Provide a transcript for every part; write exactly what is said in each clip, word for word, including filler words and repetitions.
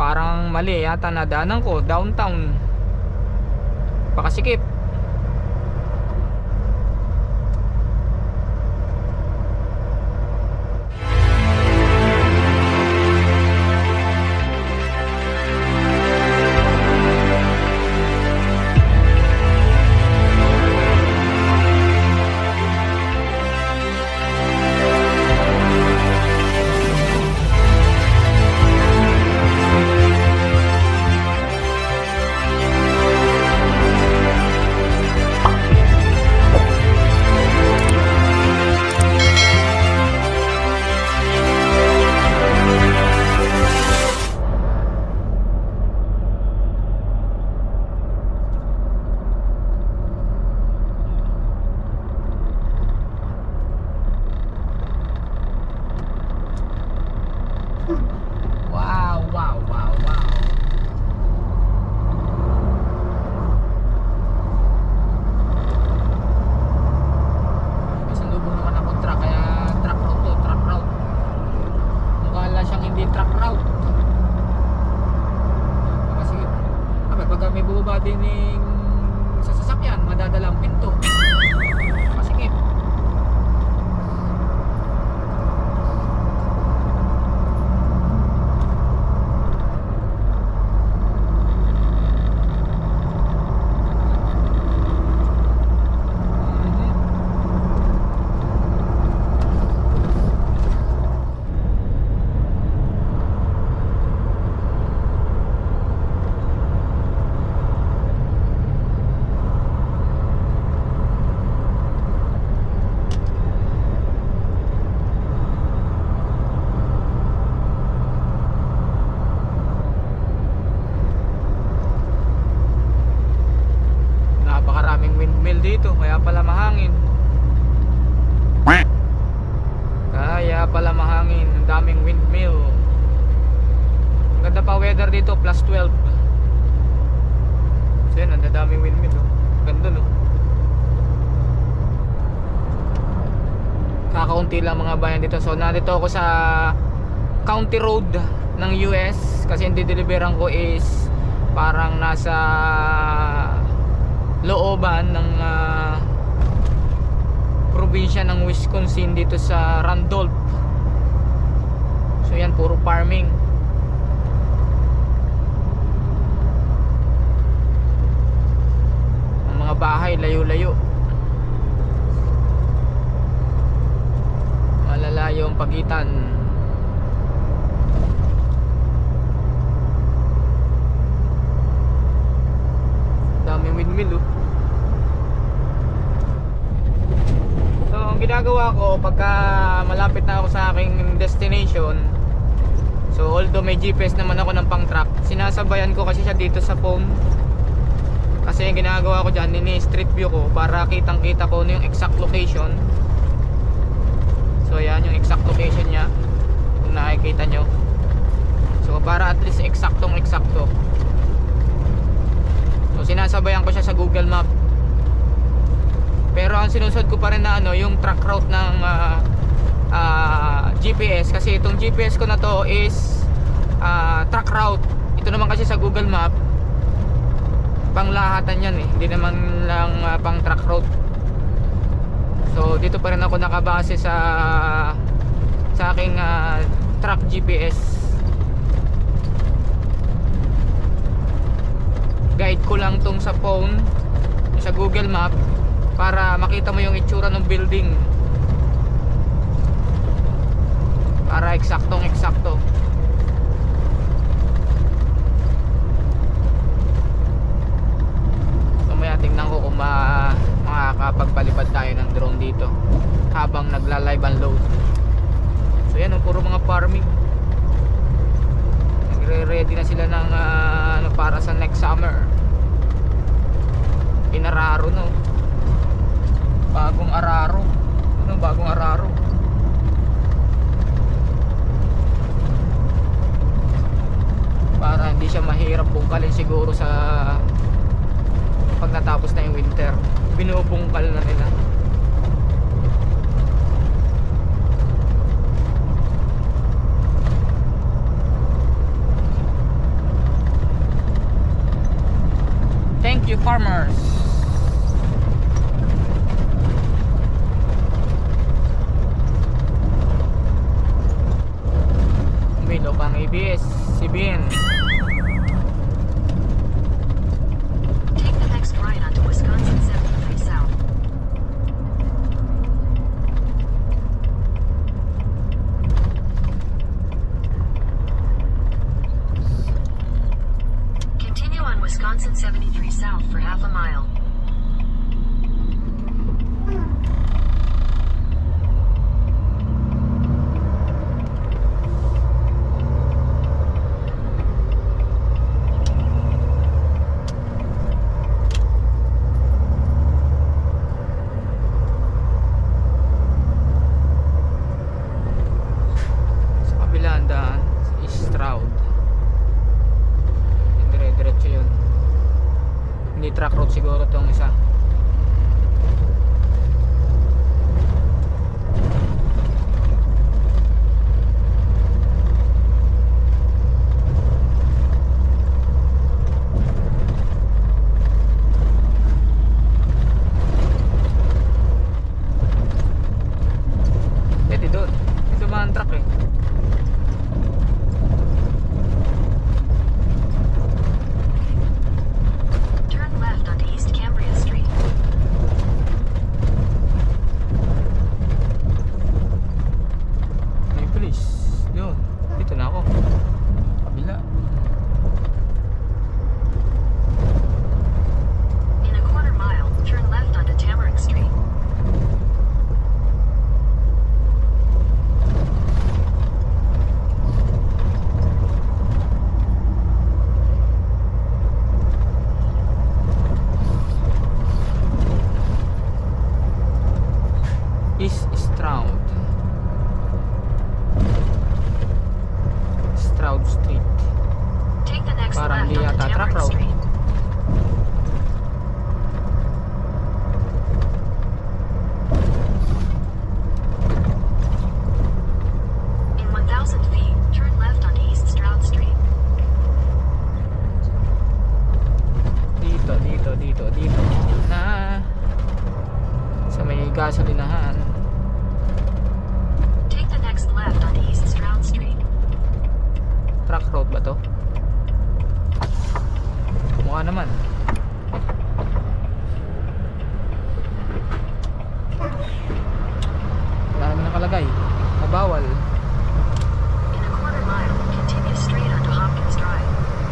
Parang mali yata na daanan ko, downtown. Pakasikip. Wow, wow, wow, wow. Kasi lubong naman ako truck, kaya truck route to, truck route. Mukha lang siyang hindi truck route. Kasi, abay, pag may bubaba din yung sa sasakyan, madadalang pinto. Pasikip. Napakaraming windmill dito, kaya pala mahangin. Kaya pala mahangin, ang daming windmill. Ang ganda pa weather dito, plus twelve. So yun, ang daming windmill, no? Ganda, no? Kakaunti lang mga bayan dito. So nandito ako sa county road ng U S. Kasi yung dideliveran ko is parang nasa looban ng uh, probinsya ng Wisconsin, dito sa Randolph. So yan, puro farming. Ang mga bahay layo-layo, malalayo ang pagitan. Daming windmill, oh. So ang ginagawa ko pagka malapit na ako sa aking destination, so although may G P S naman ako ng pang track, sinasabayan ko kasi siya dito sa phone. Kasi yung ginagawa ko dyan, ini-street view ko para kitang kita ko ano yung exact location. So yan yung exact location nya, kung nakikita nyo. So para at least eksaktong eksakto. So sinasabayan ko siya sa Google Map. Pero ang sinusod ko pa rin na ano, yung track route ng uh, uh, G P S. Kasi itong G P S ko na to is uh, track route. Ito naman kasi sa Google Map, panglahatan yan eh, hindi naman lang uh, pang track route. So dito pa rin ako nakabase sa sa aking uh, track G P S. Guide ko lang tong sa phone, sa Google Map, para makita mo yung itsura ng building, para eksaktong eksakto. So maya tingnan ko kung ma makakapagpalipad tayo ng drone dito habang nagla-live unload. So yan, puro mga farming. Nagre-ready na sila ng uh, ano, para sa next summer. Pinararo, no? Bagong araro. Ano, bagong araro. Para hindi siya mahirap bungkalin siguro sa pag natapos na yung winter. Binubungkal na nila. you farmers. Umilo pang A B S, C B N. Take the next right onto Wisconsin seventy-three South. Continue on Wisconsin seventy-three South for half a mile. Sa kabilang daan is Stroud. Dire-diretso yun. Hindi truck road siguro tong isa. Pwede doon. Ito mga truck eh. Turn left onto East Cambria Street. May police. Yun. Dito na ako. Kabila. In a quarter mile, turn left onto Tamarack Street. East Stroud. Stroud Street. Take the next Parang left di onto yata truck Tamarack road. Street. In one thousand feet, turn left onto East Stroud Street. Dito, dito, dito, dito. Na. Sa may gasolinahan. Take the next left onto East Stroud Street. Truck road ba to? Mukha naman. Wala naman nakalagay. Mabawal. In a quarter mile, continue straight onto Hopkins Drive.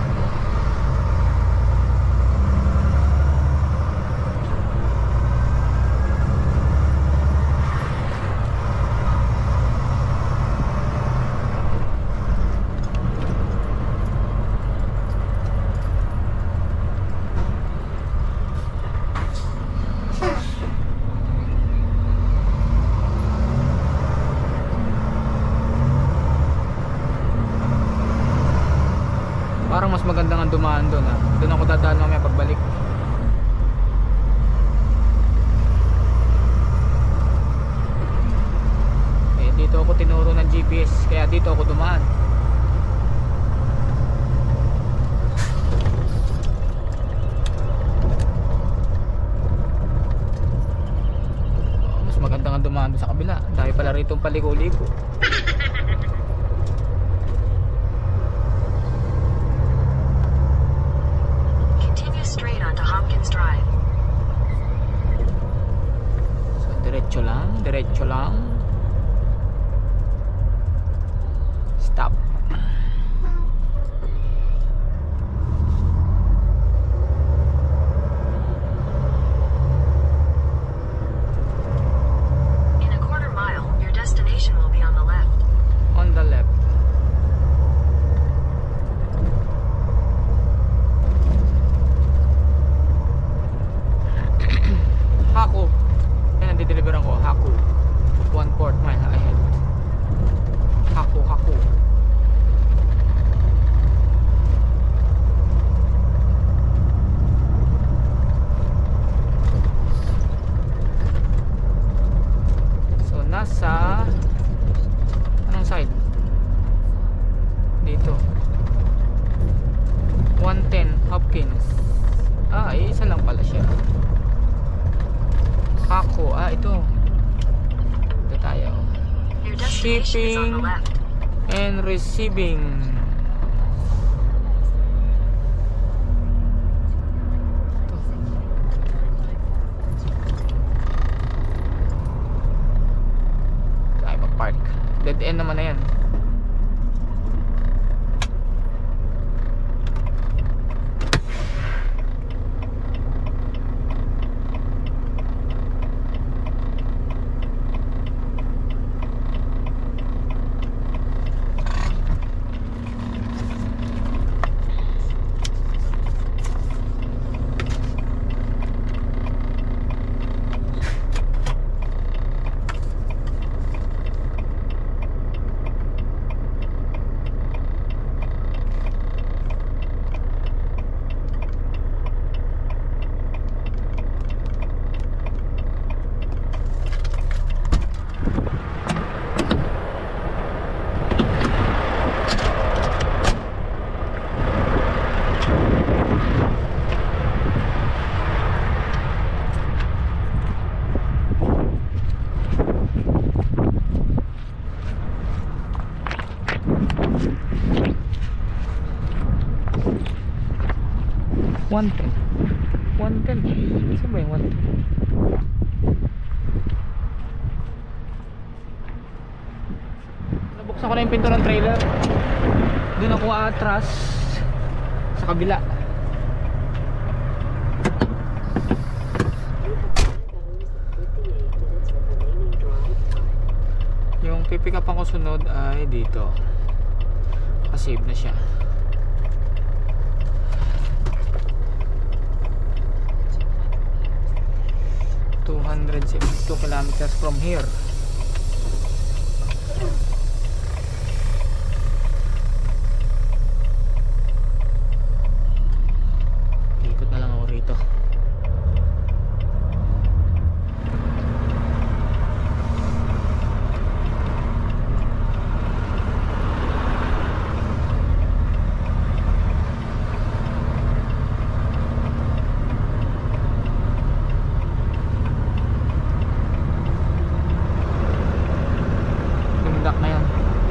Parang mas maganda nga dumaan doon ha. Doon ako dadaan mamaya pagbalik. Eh dito ako tinuro ng G P S. Kaya dito ako dumaan. Oh, mas maganda nga dumaan doon sa kabila. Dahil pala rito paliko-liko. Continue straight onto Hopkins Drive. So diretso lang, diretso lang. Stop. In a quarter mile, your destination will be on the left. On the left. Haku. Yan ang dideliveran ko. Haku. one Destination is on the shipping left. and receiving. Tayo mag-park. Dead end naman na yan. one ten. one ten. Saan ba yung one ten? Nabuksan ko na yung pinto ng trailer. Doon ako atras sa kabila. Yung pipick up ko sunod ay dito. Nakasave na siya. two hundred seventy-two kilometers from here. Ikot na lang ako rito. Na yan.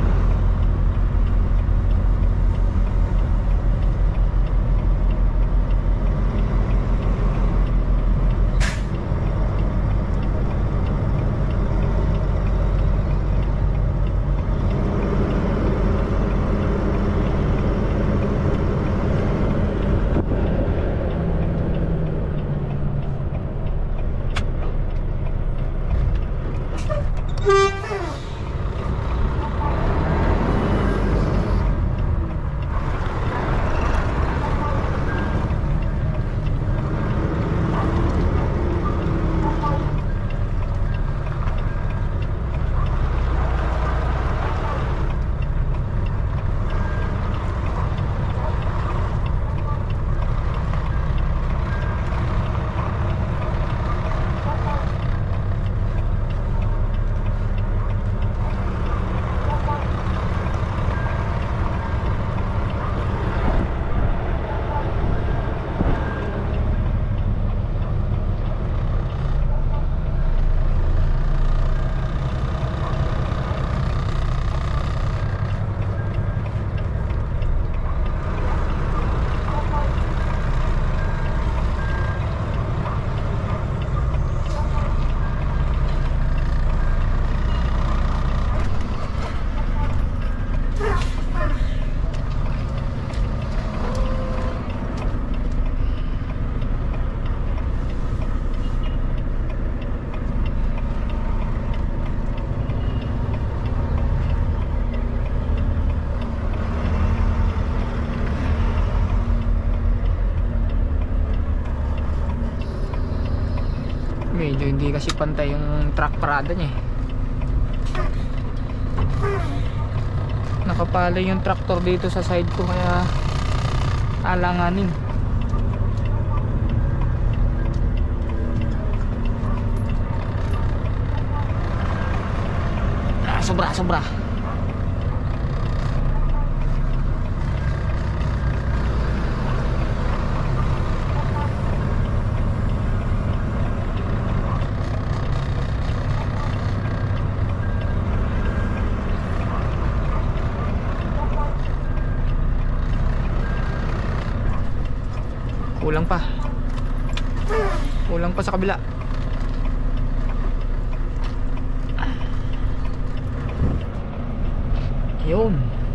Medyo hindi kasi pantay yung truck parada niya eh. Nakapalay yung tractor dito sa side ko kaya alanganin. Ah, sobra sobra. Kulang pa. Kulang pa sa kabila. Yun.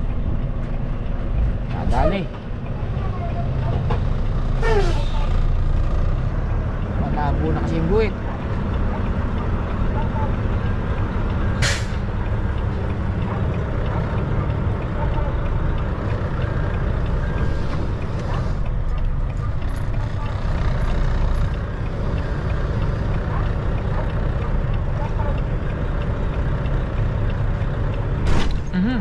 Nadali. Malabo na kasi yung buwit. Mhm.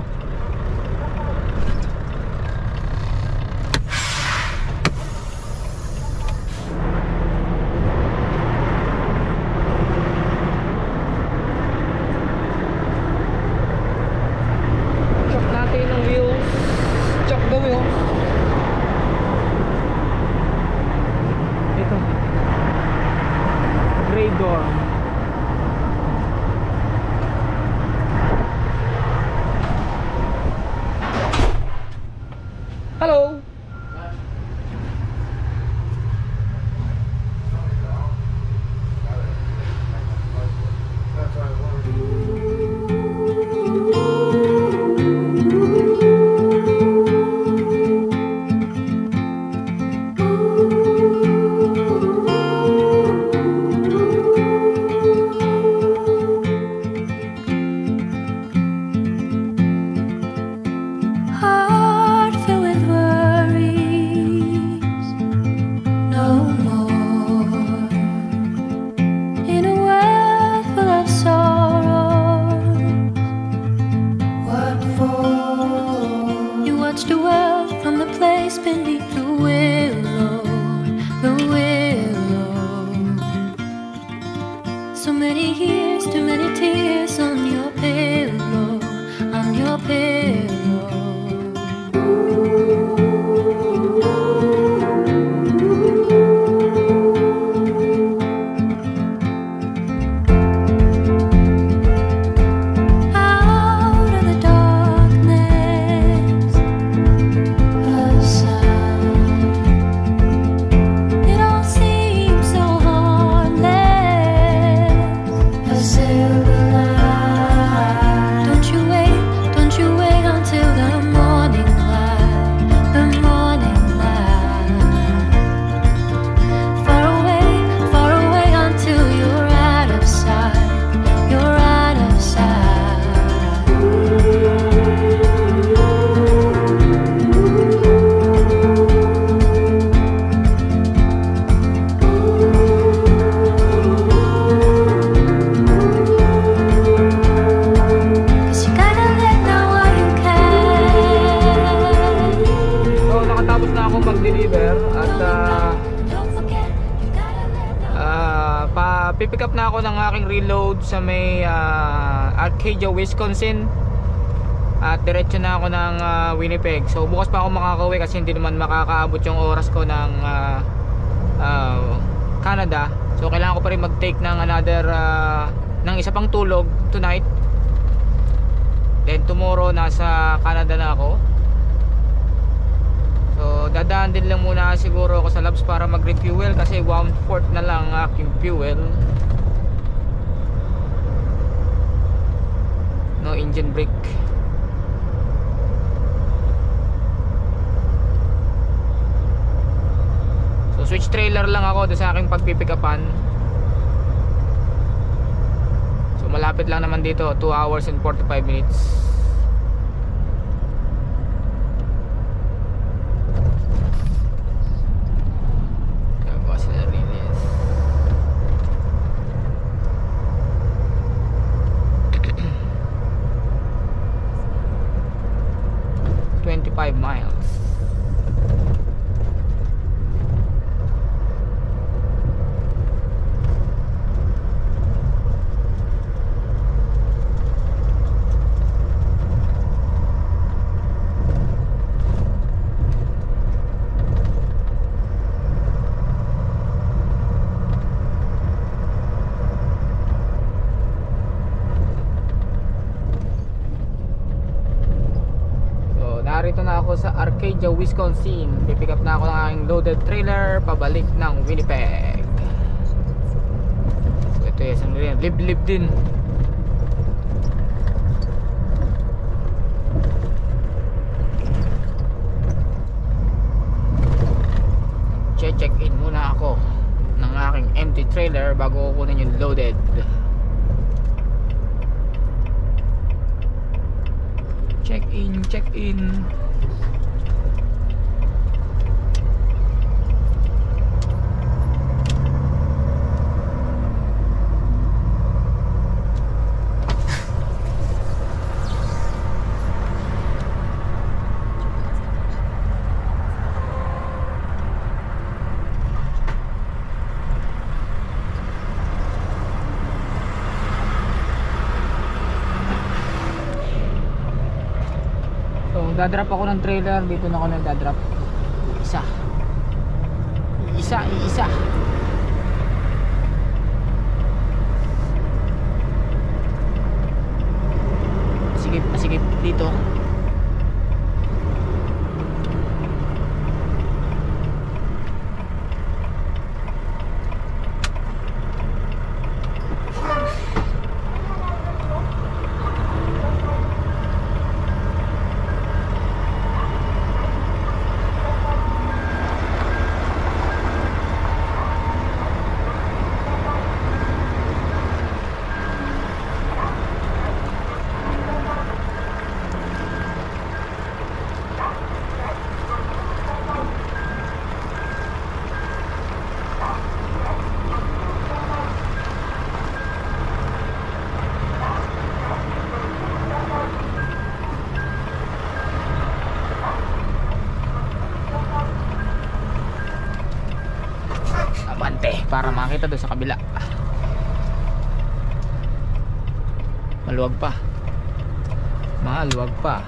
Check natin ang wheels. Check the wheels. Ito. Gray door. Hello. Heart filled with worries, no more. In a world full of sorrow, what for? You watch the world from the place beneath the willow, the willow. So many years, too many tears on your pillow, on your pillow. Out of the darkness, a sound. It all seems so harmless. A silver light. Don't you wait, don't you wait until the morning light, the morning light. Far away, far away until you're out of sight, you're out of sight. Cause you gotta let now while you can. So nakatapos na akong mag-deliver at ah, Don't forget, you gotta let now. ah, pa pipick up na ako ng aking reload sa may ah, Arcadia, Wisconsin. At diretso na ako ng ah, Winnipeg. So bukas pa ako makakauwi kasi hindi naman makakaabot yung oras ko ng ah, ah, Canada. So kailangan ko pa rin mag-take ng another ah, ng isa pang tulog tonight. Then tomorrow nasa Canada na ako. So dadaan din lang muna siguro ako sa labs para mag-refuel kasi one fourth na lang ang aking fuel. No engine brake. So switch trailer lang ako doon sa aking pagpipikapan. So malapit lang naman dito, two hours and forty-five minutes. Gagawa sila rinis. twenty-five miles. Arcadia, Wisconsin. Pipick up na ako ng aking loaded trailer pabalik ng Winnipeg. So ito yung ano rin, liblib din. Check in muna ako ng aking empty trailer bago kukunin yung loaded. Check in, check in. Dadrop ako ng trailer, dito na ako nagdadrop. Isa. Isa, isa. Pasigip, pasigip dito. Para makita doon sa kabila. Maluwag pa. Maluwag pa.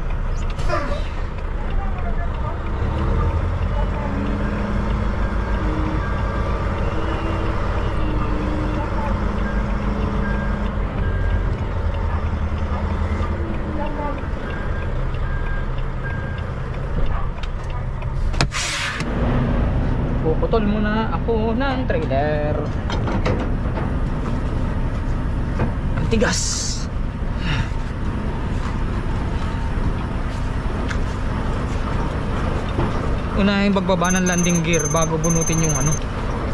Puputol muna ako ng trailer. Ang tigas. Unahin pagbaba ng landing gear bago bunutin yung ano.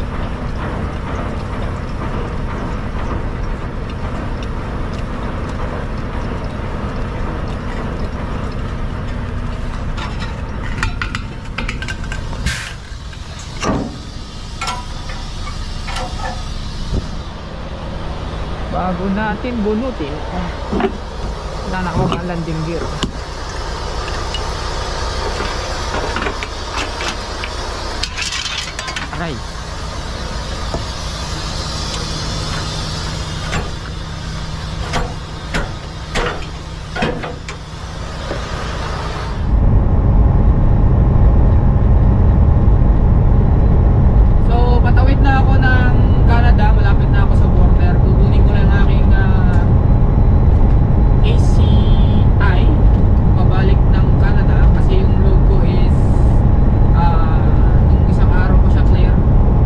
Bago natin bunutin, wala na akong landing gear. Aray. So patawid na ako ng Canada, malapit na ako sa border. Kukunin ko lang aking uh, A C I pabalik ng Canada kasi yung load ko is uh, nung isang araw ko siya clear.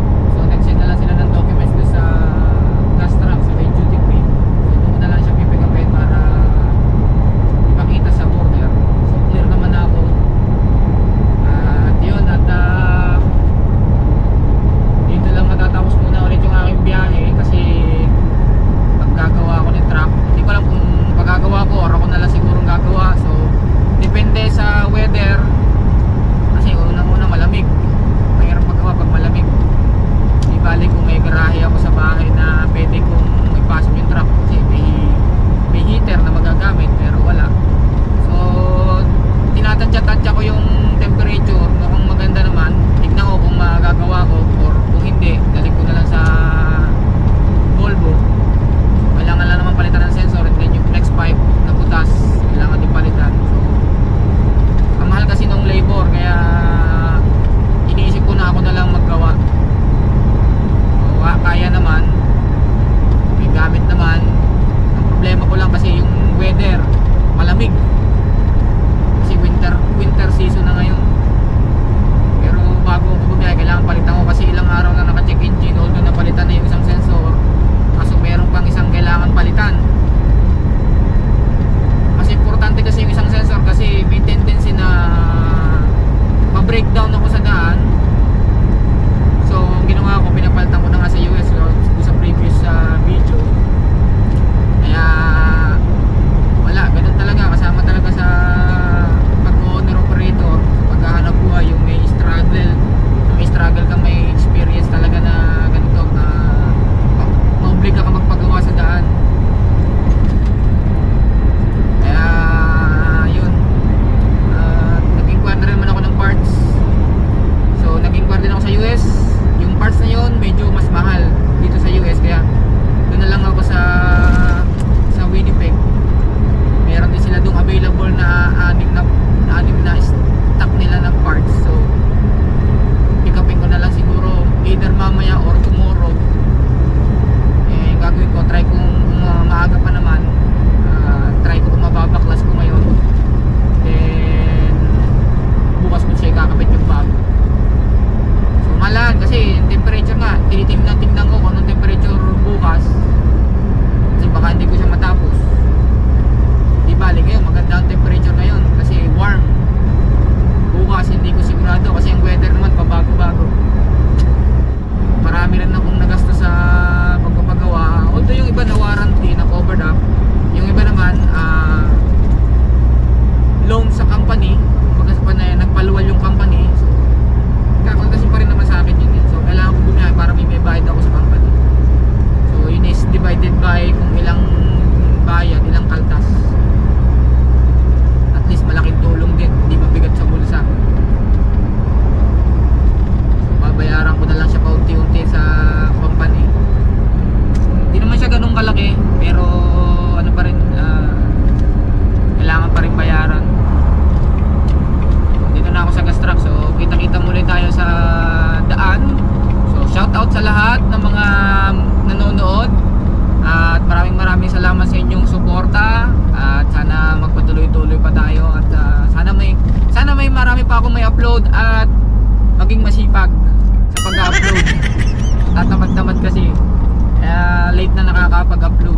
marami pa akong may upload at maging masipag sa pag-upload. Tatamad-tamad kasi. Kaya late na nakakapag-upload.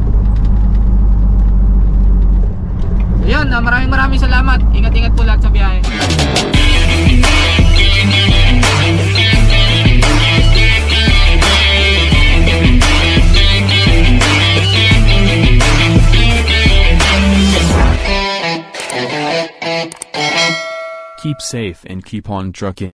So yun, uh, maraming maraming salamat. Ingat-ingat po lahat sa biyahe. Keep safe and keep on trucking.